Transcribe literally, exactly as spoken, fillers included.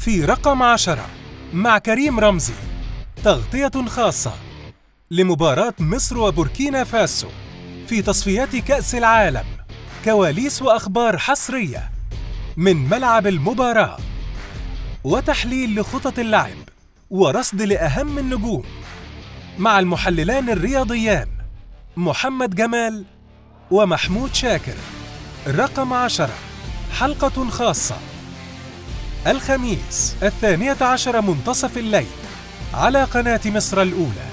في رقم عشرة مع كريم رمزي تغطية خاصة لمباراة مصر وبوركينا فاسو في تصفيات كأس العالم، كواليس وأخبار حصرية من ملعب المباراة وتحليل لخطط اللعب ورصد لأهم النجوم مع المحللان الرياضيان محمد جمال ومحمود شاكر. رقم عشرة حلقة خاصة الخميس الثانية عشر منتصف الليل على قناة مصر الأولى.